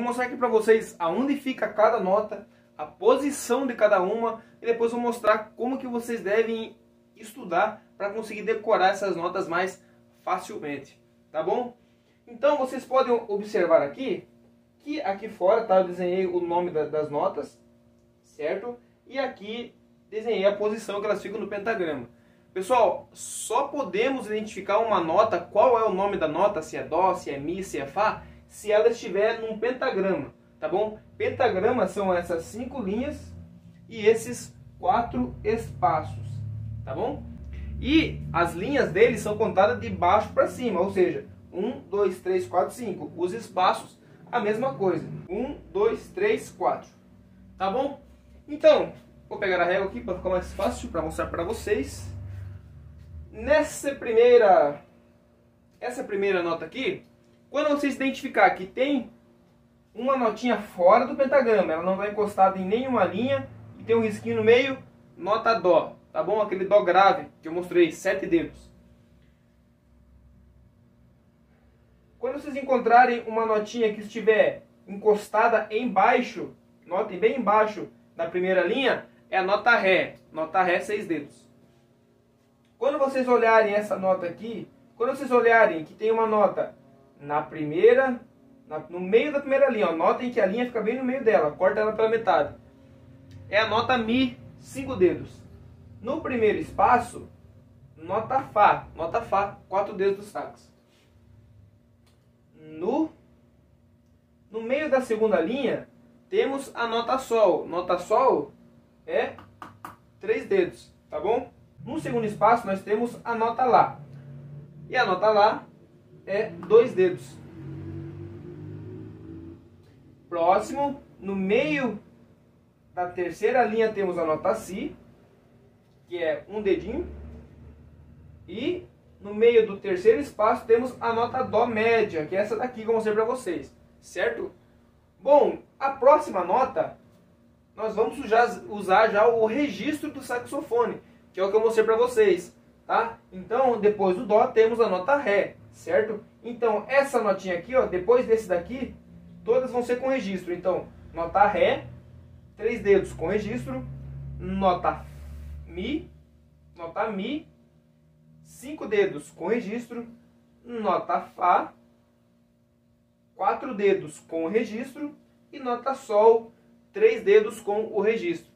mostrar aqui para vocês aonde fica cada nota, a posição de cada uma, e depois vou mostrar como que vocês devem estudar para conseguir decorar essas notas mais facilmente, tá bom? Então vocês podem observar aqui, que aqui fora, tá, eu desenhei o nome das notas, certo? E aqui desenhei a posição que elas ficam no pentagrama. Pessoal, só podemos identificar uma nota, qual é o nome da nota, se é Dó, se é Mi, se é Fá, se ela estiver num pentagrama, tá bom? Pentagrama são essas 5 linhas e esses 4 espaços, tá bom? E as linhas deles são contadas de baixo para cima, ou seja, 1, 2, 3, 4, 5. Os espaços, a mesma coisa, 1, 2, 3, 4, tá bom? Então, vou pegar a régua aqui para ficar mais fácil para mostrar para vocês. Essa primeira nota aqui, quando vocês identificar que tem uma notinha fora do pentagrama, ela não está encostada em nenhuma linha e tem um risquinho no meio, nota Dó, tá bom? Aquele Dó grave que eu mostrei, 7 dedos. Quando vocês encontrarem uma notinha que estiver encostada embaixo, notem bem embaixo da primeira linha, é a nota Ré, 6 dedos. Quando vocês olharem essa nota aqui, quando vocês olharem que tem uma nota na primeira, no meio da primeira linha, ó, notem que a linha fica bem no meio dela, corta ela pela metade. É a nota Mi, 5 dedos. No primeiro espaço, nota Fá, 4 dedos do sax. No meio da segunda linha, temos a nota Sol é 3 dedos, tá bom? No segundo espaço, nós temos a nota Lá. E a nota Lá é 2 dedos. Próximo, no meio da terceira linha, temos a nota Si, que é 1 dedinho. E no meio do terceiro espaço, temos a nota Dó média, que é essa daqui que eu mostrei para vocês, certo? Bom, a próxima nota, nós vamos usar já o registro do saxofone, que é o que eu mostrei para vocês, tá? Então, depois do Dó, temos a nota Ré, certo? Então, essa notinha aqui, ó, depois desse daqui, todas vão ser com registro. Então, nota Ré, 3 dedos com registro, nota Mi, 5 dedos com registro, nota Fá, 4 dedos com o registro e nota Sol, 3 dedos com o registro.